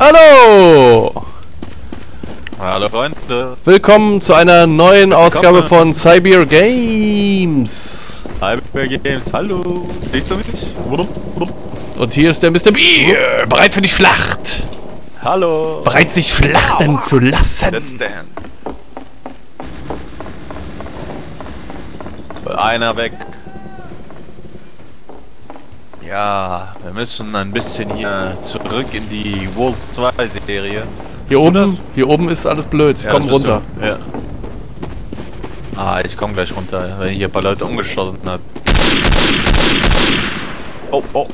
Hallo! Hallo Freunde! Willkommen zu einer neuen Ausgabe von Cyber Games! Cyber Games, hallo! Siehst du mich? Und hier ist der Mr. Beer! Bereit für die Schlacht! Hallo! Bereit sich schlachten zu lassen! Let's stand! Einer weg! Ja, wir müssen ein bisschen hier zurück in die World 2 Serie. Hier oben ist alles blöd. Ja, Komm runter. Ja. Ah, ich komm gleich runter, weil hier ein paar Leute umgeschossen hat. Oh, oh.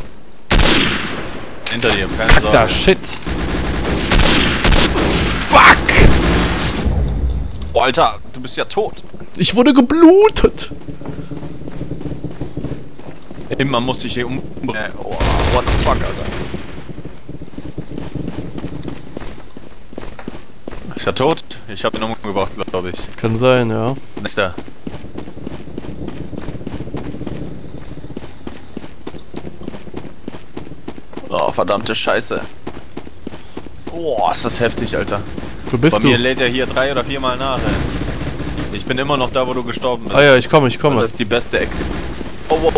Hinter dir, keine Sorge. Alter, shit. Fuck! Oh, Alter, du bist ja tot. Ich wurde geblutet. Immer muss ich hier umbringen. Oh, what the fuck, Alter. Ist er tot? Ich hab ihn umgebracht, glaube ich. Kann sein, ja. Ist er? Oh, verdammte Scheiße. Oh, ist das heftig, Alter. Wo bist Bei du? mir lädt er hier 3 oder 4 Mal nach, ey. Ich bin immer noch da, wo du gestorben bist. Ah ja, ich komme. Das ist die beste Ecke. Oh, oh, oh.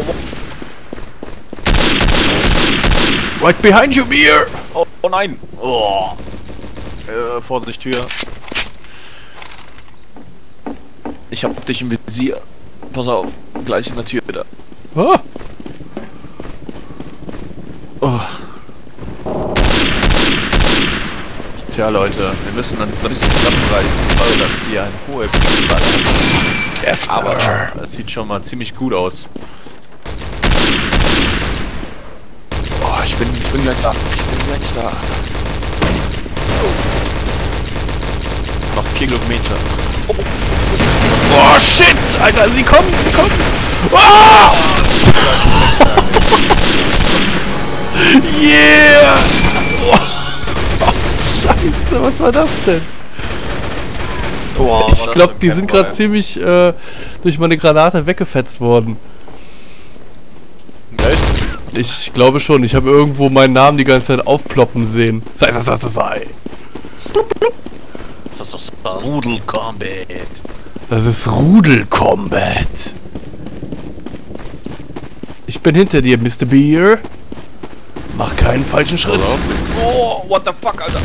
Right behind you, Beer! Oh, oh nein! Oh. Vorsicht, Tür. Ich hab dich im Visier. Pass auf, gleich in der Tür wieder. Ah. Oh. Tja, Leute, wir müssen uns ein bisschen zusammenreißen, weil das hier eine hohe Punktzahl hat. Yes, Aber sir. es sieht schon mal ziemlich gut aus. Oh, ich bin gleich da. Ich bin gleich da. Noch 4 Kilometer. Oh. Oh shit! Alter, sie kommen! Oh! Yeah! Oh, Scheiße, was war das denn? Oh, Ich glaube, die sind gerade ziemlich durch meine Granate weggefetzt worden. Echt? Ich glaube schon, ich habe irgendwo meinen Namen die ganze Zeit aufploppen sehen. Sei. Das ist Rudel Combat. Das ist Rudel Combat. Ich bin hinter dir, Mr. Beer. Mach keinen falschen Schritt. Oh, what the fuck, Alter.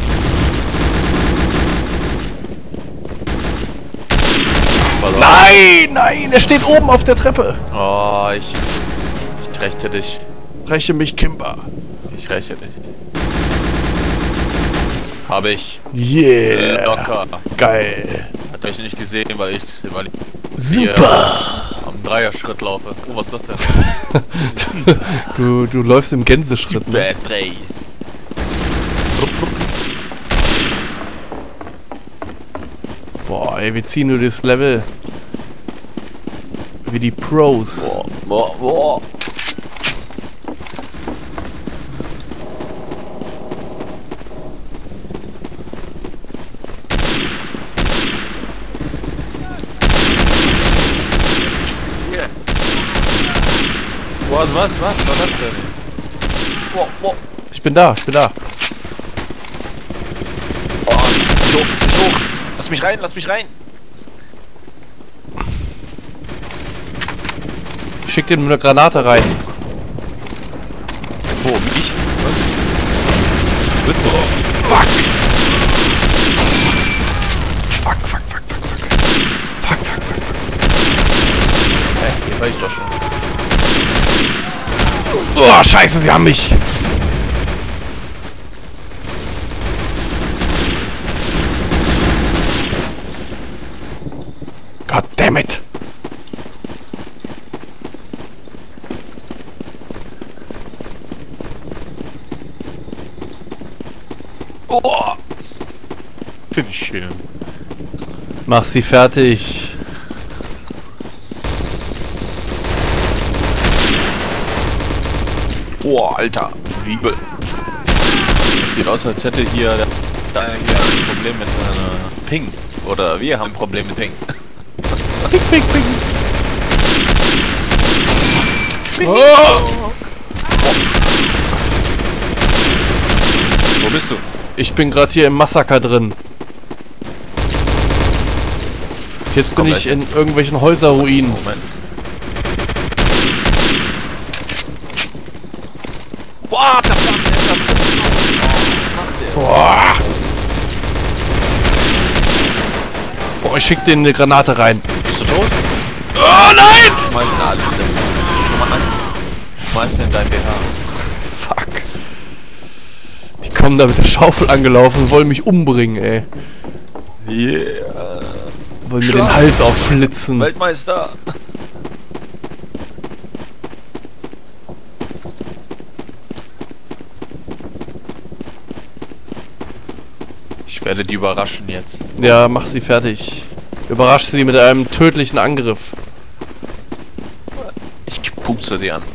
Nein, er steht oben auf der Treppe. Oh, ich räche dich. Räche mich, Kimba. Ich räche dich. Habe ich. Yeah. Locker. Geil. Hat euch nicht gesehen, weil ich Super. am Dreierschritt laufe. Oh, was ist das denn? Du läufst im Gänseschritt, ne? Bad Race. Boah, ey, wir ziehen nur das Level. Wie die Pros. Boah. Was war das denn? Boah. Ich bin da. Oh, nicht hoch. Lass mich rein. Ich schick den mit einer Granate rein. Wo, mich? Was? Bist du? Fuck. Hä, hier war ich doch schon. Oh, scheiße, sie haben mich. God damn it. Oh! Finish him. Mach sie fertig. Oh, Alter. Wiebel. Das sieht aus, als hätte hier ein Problem mit Ping. Oder wir haben ein Problem mit Ping. Ping. Oh. Wo bist du? Ich bin gerade hier im Massaker drin. Jetzt bin ich in irgendwelchen Häuserruinen. Moment. Boah, da Boah! Boah, ich schick denen eine Granate rein. Bist du tot? Oh nein! Schmeiß da alle wieder mit. Schmeiß in dein BH. Fuck. Die kommen da mit der Schaufel angelaufen und wollen mich umbringen, ey. Yeah. Wollen mir den Hals aufschlitzen. Weltmeister. Ich werde die überraschen jetzt. Ja, mach sie fertig. Überrasch sie mit einem tödlichen Angriff. Ich pupse sie an.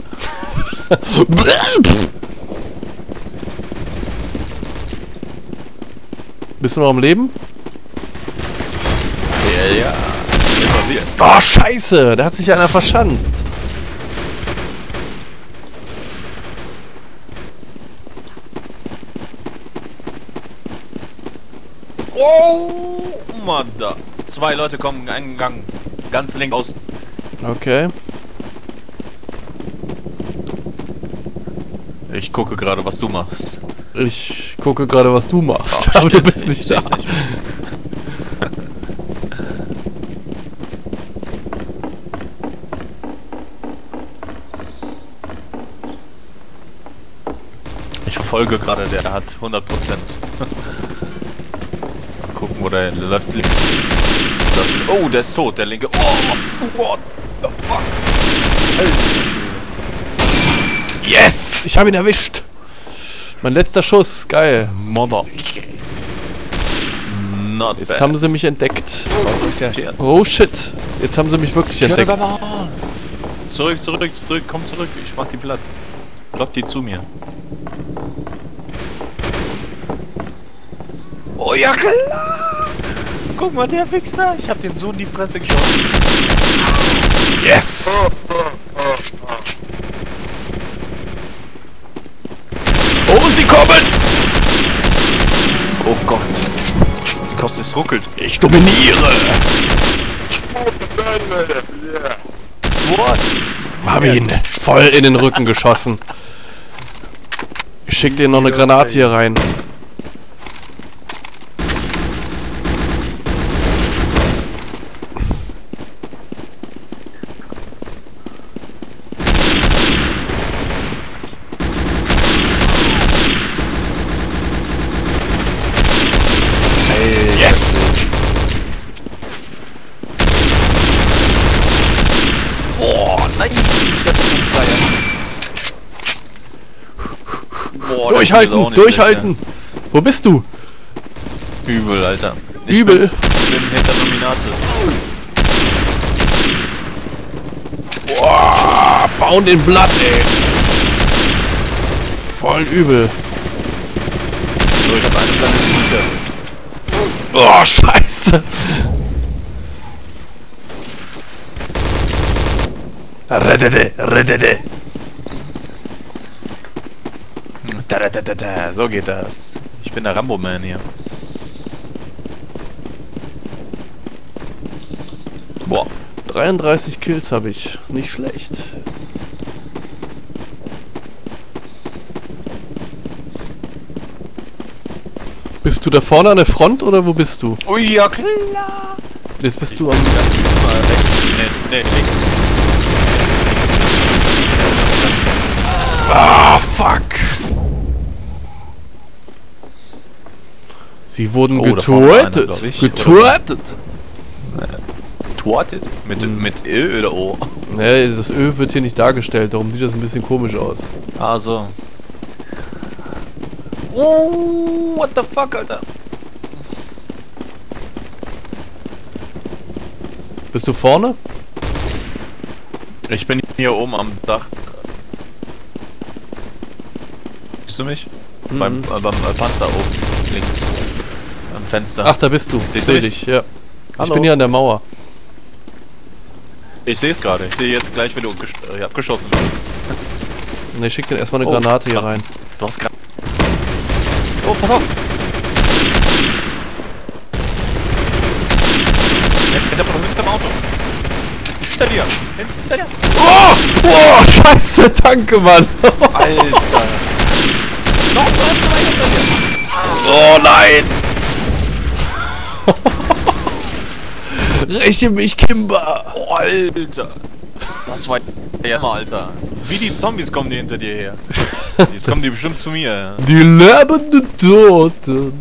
Bist du noch am Leben? Ja. Oh, scheiße! Da hat sich einer verschanzt. Oh, Mann, da. 2 Leute kommen einen Gang. Ganz links außen. Okay. Ich gucke gerade, was du machst. Ich gucke gerade, was du machst. Oh, aber du shit, bist nicht ich da. seh's nicht. Ich verfolge gerade, der hat 100%. Mal gucken, wo der läuft links. Oh, der ist tot, der linke. Oh, what the fuck? Yes! Ich habe ihn erwischt. Mein letzter Schuss. Geil. Mother. Not Jetzt bad. haben sie mich entdeckt. Ja. Oh shit. Jetzt haben sie mich wirklich entdeckt. Zurück, komm zurück. Ich mach die platt. Lock die zu mir. Oh ja, klar! Guck mal, der Wichser. Ich hab den so in die Fresse geschossen. Yes! Oh, sie kommen! Oh Gott. Die Koste ist ruckelt. Ich dominiere! What? Hab ihn voll in den Rücken geschossen. Ich schick dir noch eine Granate hier rein. Yes! Oh, nein! Boah, Durchhalten! Durchhalten! Wo bist du? Übel, Alter. Übel. Ich bin hinter Nominate. Boah, Bound in Blood, ey. Voll übel. So, ich hab eine kleine Minute. Oh, scheiße. Reddede. So geht das. Ich bin der Rambo-Man hier. Boah. 33 Kills habe ich. Nicht schlecht. Bist du da vorne an der Front oder wo bist du? Oh ja, klar. Jetzt bist du am... Nee, links. Ah, fuck. Sie wurden Oh, da vorne war einer, getötet. glaub ich, Getötet. Twartet? Mit Ö oder O? Nee, das Ö wird hier nicht dargestellt, darum sieht das ein bisschen komisch aus. Ah, so. Oh, what the fuck, Alter? Bist du vorne? Ich bin hier oben am Dach. Siehst du mich? Beim Panzer oben, links. Am Fenster. Ach, da bist du. Ich sehe dich, ja. Ich bin hier an der Mauer. Ich sehe es gerade. Ich sehe jetzt gleich, wenn du abgeschossen wirst. Ne, ich schick dir erstmal eine Granate hier rein. Du hast gerade... Oh, pass auf! Hinterm Auto. Hinter dir. Hinter dir. Oh! Oh, scheiße, danke, Mann. Alter. Noch hinter dir. Oh nein! Räche mich, Kimber! Oh, Alter! Das war ja mal, Alter. Wie die Zombies kommen die hinter dir her. Jetzt kommen die bestimmt zu mir. Ja. Die lebenden Toten.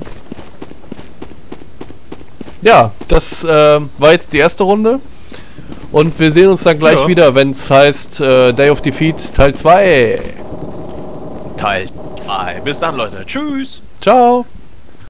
Ja, das war jetzt die erste Runde. Und wir sehen uns dann gleich wieder, wenn es heißt Day of Defeat Teil 2. Teil 2. Bis dann, Leute. Tschüss. Ciao.